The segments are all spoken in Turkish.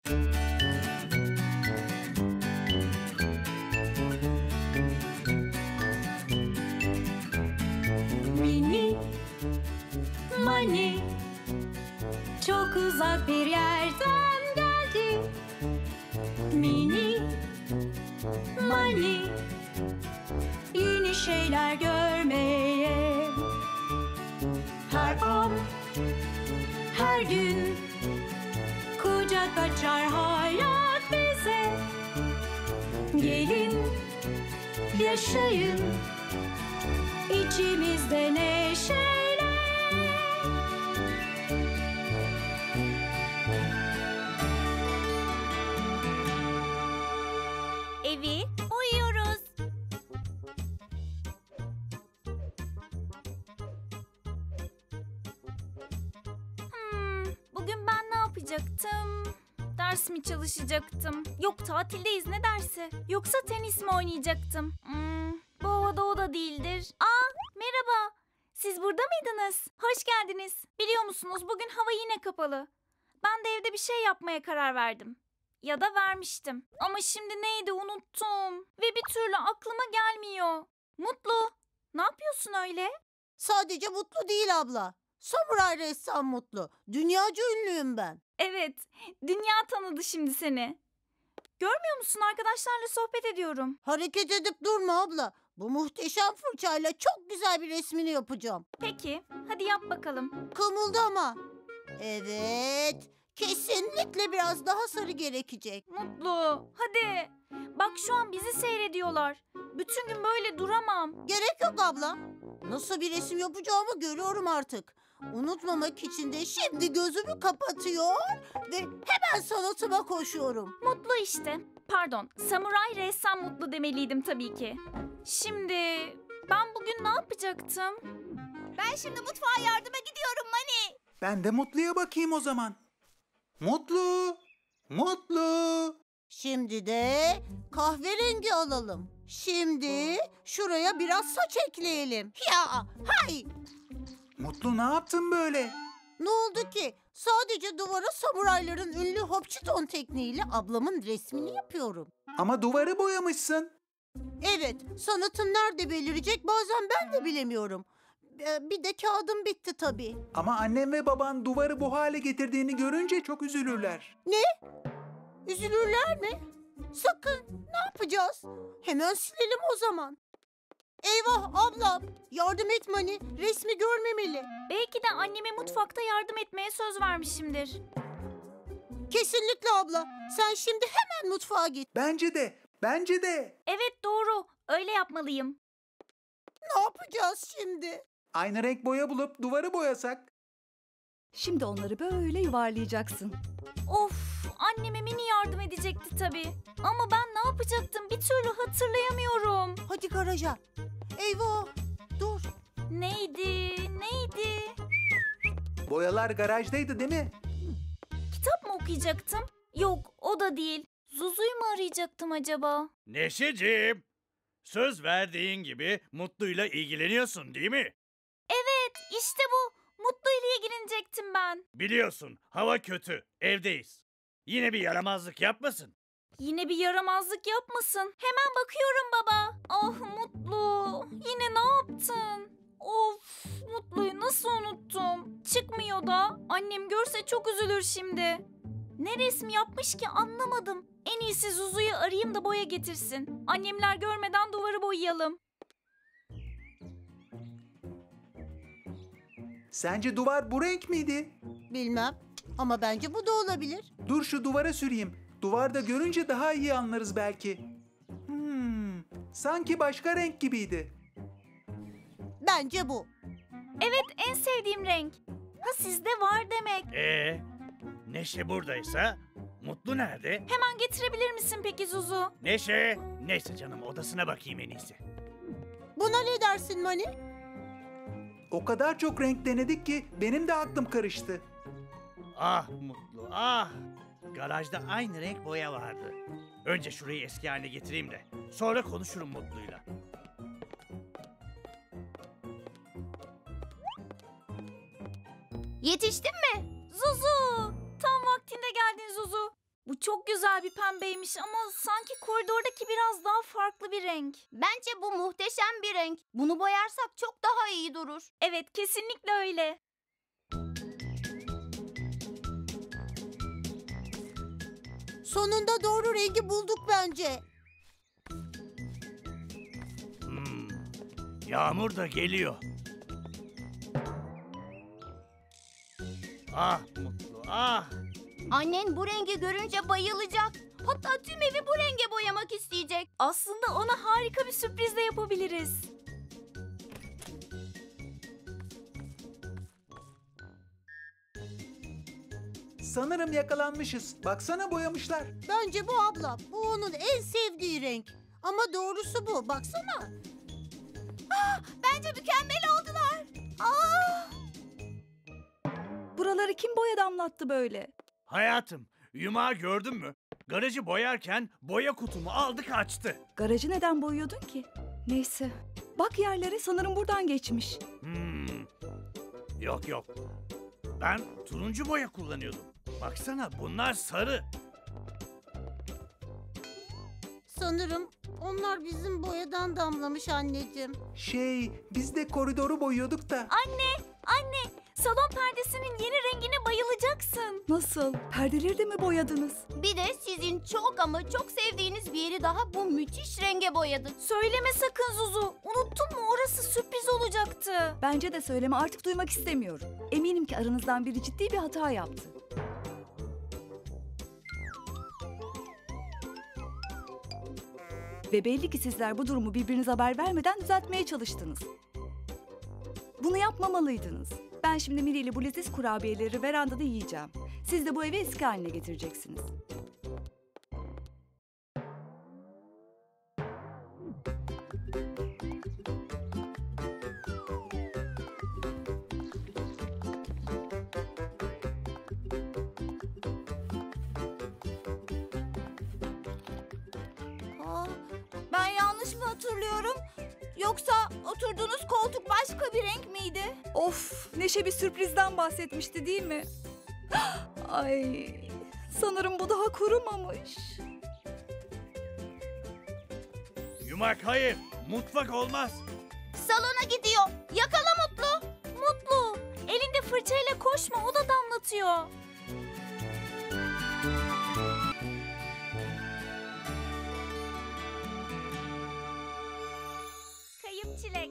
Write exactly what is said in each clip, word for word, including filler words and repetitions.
Mini Mani çok uzak bir yerden geldi. Mini Mani yeni şeyler görmeye. Her an, her gün kucak açar hayat bize. Gelin, yaşayın içimizde neşeyle. Evi, uyuyoruz. Hmm, bugün ben ne yapacaktım? Ders mi çalışacaktım? Yok, tatildeyiz, ne dersi? Yoksa tenis mi oynayacaktım? Hmm, bu havada o da değildir. Aa, merhaba. Siz burada mıydınız? Hoş geldiniz. Biliyor musunuz, bugün hava yine kapalı. Ben de evde bir şey yapmaya karar verdim. Ya da vermiştim. Ama şimdi neydi unuttum. Ve bir türlü aklıma gelmiyor. Mutlu, ne yapıyorsun öyle? Sadece Mutlu değil abla. Samuray ressam Mutlu. Dünyaca ünlüyüm ben. Evet, dünya tanıdı şimdi seni. Görmüyor musun, arkadaşlarla sohbet ediyorum. Hareket edip durma abla. Bu muhteşem fırçayla çok güzel bir resmini yapacağım. Peki, hadi yap bakalım. Kımıldama. Evet. Kesinlikle biraz daha sarı gerekecek. Mutlu, hadi. Bak şu an bizi seyrediyorlar. Bütün gün böyle duramam. Gerek yok abla. Nasıl bir resim yapacağımı görüyorum artık. Unutmamak için de şimdi gözümü kapatıyor ve hemen sanatıma koşuyorum. Mutlu işte. Pardon, samuray ressam Mutlu demeliydim tabii ki. Şimdi ben bugün ne yapacaktım? Ben şimdi mutfağa yardıma gidiyorum Mani. Ben de Mutlu'ya bakayım o zaman. Mutlu! Mutlu! Şimdi de kahverengi alalım. Şimdi şuraya biraz saç ekleyelim. Ya hay! Mutlu, ne yaptın böyle? Ne oldu ki? Sadece duvara samurayların ünlü hopçiton tekniğiyle ablamın resmini yapıyorum. Ama duvarı boyamışsın. Evet, sanatım nerede belirecek bazen ben de bilemiyorum. Ee, Bir de kağıdım bitti tabii. Ama annem ve baban duvarı bu hale getirdiğini görünce çok üzülürler. Üzülürler mi? Sakın, ne yapacağız? Hemen silelim o zaman. Eyvah ablam, yardım et Mani, resmi görmemeli. Belki de anneme mutfakta yardım etmeye söz vermişimdir. Kesinlikle abla, sen şimdi hemen mutfağa git. Bence de, bence de. Evet, doğru. Öyle yapmalıyım. Ne yapacağız şimdi? Aynı renk boya bulup duvarı boyasak. Şimdi onları böyle yuvarlayacaksın. Of, anneme Mini yardım edecekti tabii. Ama ben ne yapacaktım bir türlü hatırlayamıyorum. Hadi garaja. Eyvah, dur. Neydi, neydi? Boyalar garajdaydı değil mi? Kitap mı okuyacaktım? Yok, o da değil. Zuzu'yu mu arayacaktım acaba? Neşeciğim, söz verdiğin gibi Mutlu'yla ilgileniyorsun değil mi? Evet, işte bu. Mutlu'yla ilgilenecektim ben. Biliyorsun, hava kötü, evdeyiz. Yine bir yaramazlık yapmasın. Yine bir yaramazlık yapmasın. Hemen bakıyorum baba. Ah Mutlu, yine ne yaptın? Of, Mutlu'yu nasıl unuttum? Çıkmıyor da. Annem görse çok üzülür şimdi. Ne resmi yapmış ki anlamadım. En iyisi Zuzu'yu arayayım da boya getirsin. Annemler görmeden duvarı boyayalım. Sence duvar bu renk miydi? Bilmem ama bence bu da olabilir. Dur şu duvara süreyim. Duvarda görünce daha iyi anlarız belki. Hmm, sanki başka renk gibiydi. Bence bu. Evet, en sevdiğim renk. Ha, sizde var demek. Ee, Neşe buradaysa Mutlu nerede? Hemen getirebilir misin peki Zuzu? Neşe, neyse canım, odasına bakayım en iyisi. Buna ne dersin Mani? O kadar çok renk denedik ki benim de aklım karıştı. Ah Mutlu, ah! Garajda aynı renk boya vardı. Önce şurayı eski haline getireyim de sonra konuşurum Mutlu'yla. Yetiştin mi? Zuzu! Tam vaktinde geldin Zuzu. Bu çok güzel bir pembeymiş ama sanki koridordaki biraz daha farklı bir renk. Bence bu muhteşem bir renk. Bunu boyarsak çok daha iyi durur. Evet, kesinlikle öyle. Sonunda doğru rengi bulduk bence. Hmm, Yağmur da geliyor. Ah Mutlu, ah! Annen bu rengi görünce bayılacak. Hatta tüm evi bu renge boyamak isteyecek. Aslında ona harika bir sürpriz de yapabiliriz. Sanırım yakalanmışız. Baksana boyamışlar. Bence bu ablam. Bu onun en sevdiği renk. Ama doğrusu bu. Baksana. Bence mükemmel oldular. Buraları kim boya damlattı böyle? Hayatım, yumağı gördün mü? Garajı boyarken boya kutumu aldı kaçtı. Garajı neden boyuyordun ki? Neyse. Bak yerlere, sanırım buradan geçmiş. Hmm. Yok yok. Ben turuncu boya kullanıyordum. Baksana bunlar sarı. Sanırım onlar bizim boyadan damlamış anneciğim. Şey, biz de koridoru boyuyorduk da. Anne, anne, salon perdesinin yeni rengine bayılacaksın. Nasıl? Perdeleri de mi boyadınız? Bir de sizin çok ama çok sevdiğiniz bir yeri daha bu müthiş renge boyadık. Söyleme sakın Zuzu. Unuttun mu? Orası sürpriz olacaktı. Bence de söyleme, artık duymak istemiyorum. Eminim ki aranızdan biri ciddi bir hata yaptı. Ve belli ki sizler bu durumu birbirinize haber vermeden düzeltmeye çalıştınız. Bunu yapmamalıydınız. Ben şimdi Miri ile bu leziz kurabiyeleri verandada yiyeceğim. Siz de bu evi eski haline getireceksiniz. Aa, ben yanlış mı hatırlıyorum? Yoksa oturduğunuz koltuk başka bir renk miydi? Of, Neşe bir sürprizden bahsetmişti değil mi? Ay, sanırım bu daha kurumamış. Yumak hayır, mutfak olmaz. Salona gidiyor. Yakala Mutlu. Mutlu, elinde fırçayla koşma, o da damlatıyor. Kayıp çilek.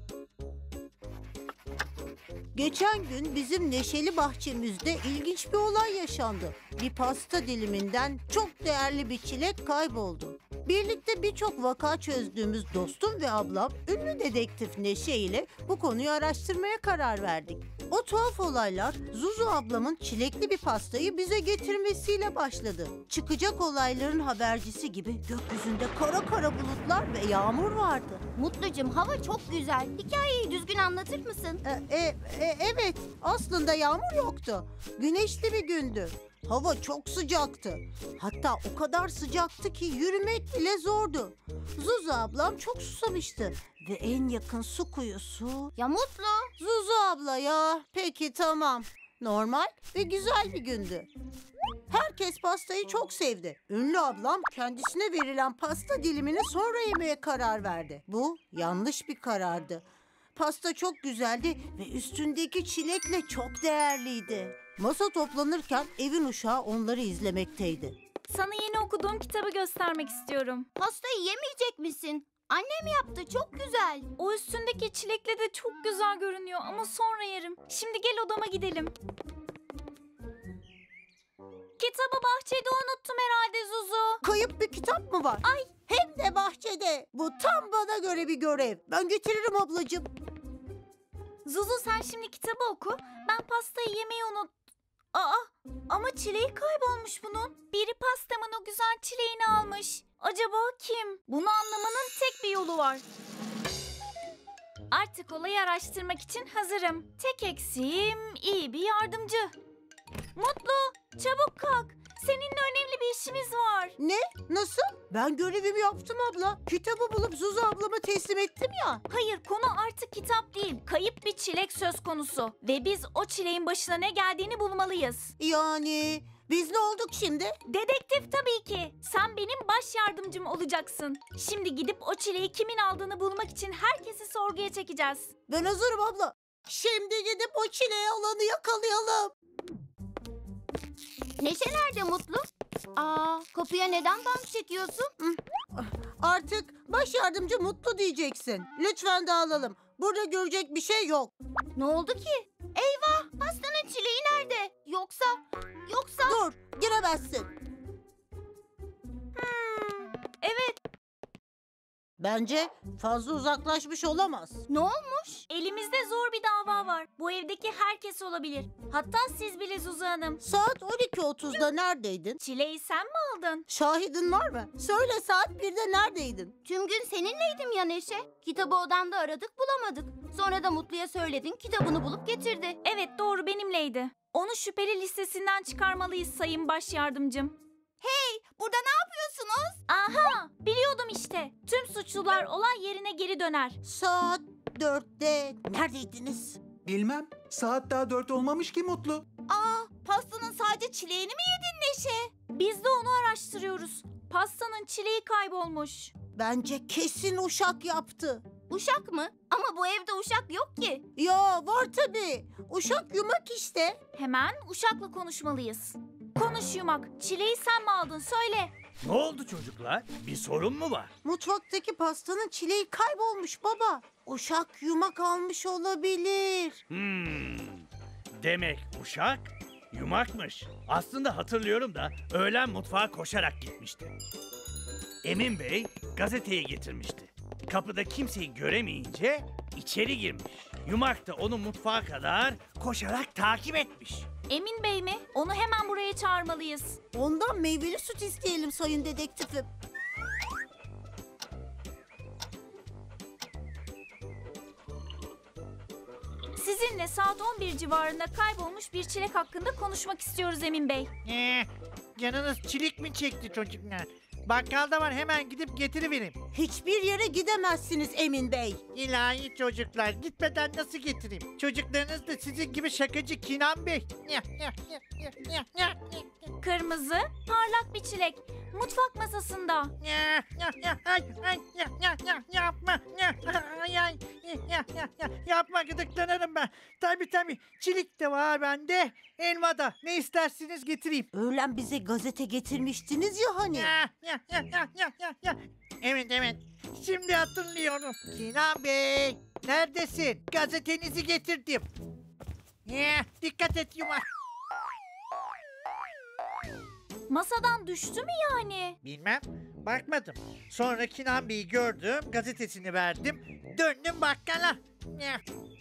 Geçen gün bizim neşeli bahçemizde ilginç bir olay yaşandı. Bir pasta diliminden çok değerli bir çilek kayboldu. Birlikte birçok vaka çözdüğümüz dostum ve ablam ünlü dedektif Neşe ile bu konuyu araştırmaya karar verdik. O tuhaf olaylar Zuzu ablamın çilekli bir pastayı bize getirmesiyle başladı. Çıkacak olayların habercisi gibi gökyüzünde kara kara bulutlar ve yağmur vardı. Mutlucum, hava çok güzel. Hikayeyi düzgün anlatır mısın? E, e, e, evet, aslında yağmur yoktu. Güneşli bir gündü. Hava çok sıcaktı. Hatta o kadar sıcaktı ki yürümek bile zordu. Zuzu ablam çok susamıştı. Ve en yakın su kuyusu... Ya Mutlu. Zuzu abla ya. Peki tamam. Normal ve güzel bir gündü. Herkes pastayı çok sevdi. Ünlü ablam kendisine verilen pasta dilimini sonra yemeye karar verdi. Bu yanlış bir karardı. Pasta çok güzeldi ve üstündeki çilekle çok değerliydi. Masa toplanırken evin uşağı onları izlemekteydi. Sana yeni okuduğum kitabı göstermek istiyorum. Pastayı yemeyecek misin? Annem yaptı, çok güzel. O üstündeki çilekle de çok güzel görünüyor ama sonra yerim. Şimdi gel odama gidelim. Kitabı bahçede unuttum herhalde Zuzu. Kayıp bir kitap mı var? Ay, hem de bahçede. Bu tam bana göre bir görev. Ben getiririm ablacığım. Zuzu sen şimdi kitabı oku. Ben pastayı yemeyi unut... Aa, ama çileği kaybolmuş bunun. Biri pastamın o güzel çileğini almış. Acaba kim? Bunu anlamanın tek bir yolu var. Artık olayı araştırmak için hazırım. Tek eksiğim iyi bir yardımcı. Mutlu, çabuk kalk. Seninle önemli bir işimiz var. Ne? Nasıl? Ben görevimi yaptım abla. Kitabı bulup Zuzu ablama teslim ettim ya. Hayır, konu artık kitap değil. Kayıp bir çilek söz konusu. Ve biz o çileğin başına ne geldiğini bulmalıyız. Yani Biz ne olduk şimdi? Dedektif tabii ki. Sen benim baş yardımcım olacaksın. Şimdi gidip o çileği kimin aldığını bulmak için herkesi sorguya çekeceğiz. Ben hazırım abla. Şimdi gidip o çileği alanı yakalayalım. Neşe nerede Mutlu? Aa, kapıya neden bant çekiyorsun? Artık baş yardımcı Mutlu diyeceksin. Lütfen dağılalım. Burada görecek bir şey yok. Ne oldu ki? Eyvah, pastanın çileği nerede? Yoksa, yoksa... Dur, giremezsin. Evet, Bence fazla uzaklaşmış olamaz. Ne olmuş? elimizde zor bir dava var. Bu evdeki herkes olabilir. Hatta siz bile Zuzu Hanım. Saat on iki otuzda neredeydin? Çileği sen mi aldın? Şahidin var mı? Söyle, saat birde neredeydin? Tüm gün seninleydim ya Neşe. Kitabı odanda aradık, bulamadık. Sonra da Mutlu'ya söyledin, kitabını bulup getirdi. Evet, doğru, benimleydi. Onu şüpheli listesinden çıkarmalıyız sayın baş yardımcım. Hey, burada ne yapıyorsunuz? Aha, biliyordum işte. Tüm suçlular olay yerine geri döner. Saat dörtte neredeydiniz? Bilmem. Saat daha dört olmamış ki Mutlu. Aa, pastanın sadece çileğini mi yedin Neşe? Biz de onu araştırıyoruz. Pastanın çileği kaybolmuş. Bence kesin Uşak yaptı. Uşak mı? Ama bu evde uşak yok ki. Ya var tabii. Uşak yumak işte. Hemen Uşak'la konuşmalıyız. Konuş Yumak. Çileği sen mi aldın? Söyle. Ne oldu çocuklar? Bir sorun mu var? Mutfaktaki pastanın çileği kaybolmuş baba. Uşak yumak almış olabilir. Hmm. Demek uşak yumakmış. Aslında hatırlıyorum da öğlen mutfağa koşarak gitmişti. Emin Bey gazeteyi getirmişti. Kapıda kimseyi göremeyince içeri girmiş. Yumak da onu mutfağa kadar koşarak takip etmiş. Emin Bey mi? Onu hemen buraya çağırmalıyız. Ondan meyveli süt isteyelim sayın dedektifim. Sizinle saat on bir civarında kaybolmuş bir çilek hakkında konuşmak istiyoruz Emin Bey. Ee, canınız çilik mi çekti çocuklar? Bakkalda var, hemen gidip getiriverin. Hiçbir yere gidemezsiniz Emin Bey. İlahi çocuklar, gitmeden nasıl getireyim? Çocuklarınız da sizin gibi şakacı Kinan Bey. Kırmızı, parlak bir çilek. Mutfak masasında. Yapma. Ay, ay. Yapma, gıdıklanırım ben. Tabii tabii, çilik de var bende. Elma da. Ne istersiniz getireyim. Öğlen bize gazete getirmiştiniz ya hani. Evet evet. Şimdi hatırlıyorum. Kinan Bey, neredesin? Gazetenizi getirdim. Eh, dikkat et yumak. Masadan düştü mü yani? Bilmem. Bakmadım. Sonra Kinan Bey'i gördüm. Gazetesini verdim. Döndüm bakkala. Eh.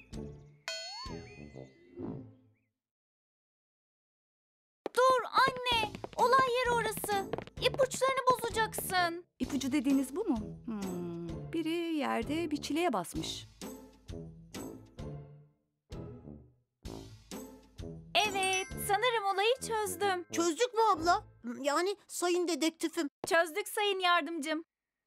Dur anne. Olay yeri orası. İpuçlarını bozacaksın. İpucu dediğiniz bu mu? Hmm, biri yerde bir çileğe basmış. Evet, sanırım olayı çözdüm. Çözdük mü abla? Yani sayın dedektifim. Çözdük sayın yardımcım.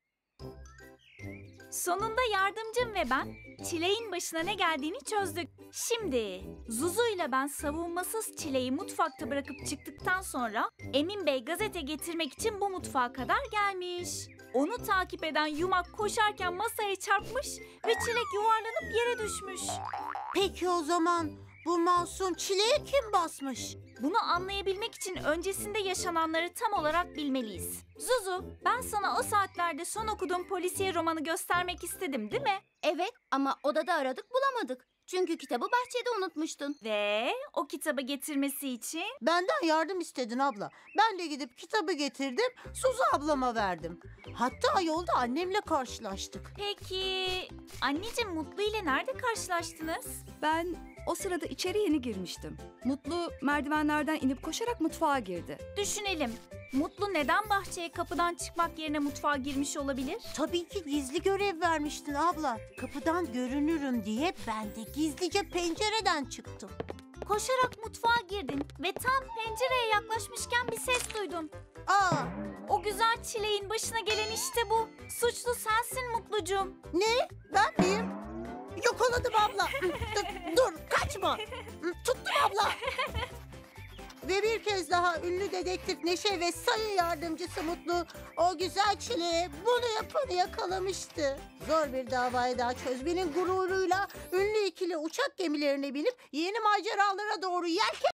Sonunda yardımcım ve ben çileğin başına ne geldiğini çözdük. Şimdi Zuzu ile ben savunmasız çileği mutfakta bırakıp çıktıktan sonra Emin Bey gazete getirmek için bu mutfağa kadar gelmiş. Onu takip eden yumak koşarken masaya çarpmış ve çilek yuvarlanıp yere düşmüş. Peki o zaman bu masum çileğe kim basmış? Bunu anlayabilmek için öncesinde yaşananları tam olarak bilmeliyiz. Zuzu, ben sana o saatlerde son okuduğum polisiye romanı göstermek istedim, değil mi? Evet, ama odada aradık, bulamadık. Çünkü kitabı bahçede unutmuştun. Ve o kitabı getirmesi için Benden yardım istedin abla. Ben de gidip kitabı getirdim, Suzu ablama verdim. Hatta yolda annemle karşılaştık. peki anneciğim Mutlu ile nerede karşılaştınız? Ben o sırada içeri yeni girmiştim. Mutlu merdivenlerden inip koşarak mutfağa girdi. Düşünelim. Mutlu neden bahçeye kapıdan çıkmak yerine mutfağa girmiş olabilir? Tabii ki gizli görev vermiştin abla. Kapıdan görünürüm diye ben de gizlice pencereden çıktım. Koşarak mutfağa girdin ve tam pencereye yaklaşmışken bir ses duydun. Aa, O güzel çileğin başına gelen işte bu. Suçlu sensin Mutlucuğum. ne? Ben miyim? Yakaladım abla. dur, dur, kaçma. Tuttum abla. Ve bir kez daha ünlü dedektif Neşe ve sayın yardımcısı Mutlu o güzel çileğe bunu yapanı yakalamıştı. Zor bir davayı daha çözmenin gururuyla ünlü ikili uçak gemilerine binip yeni maceralara doğru yelken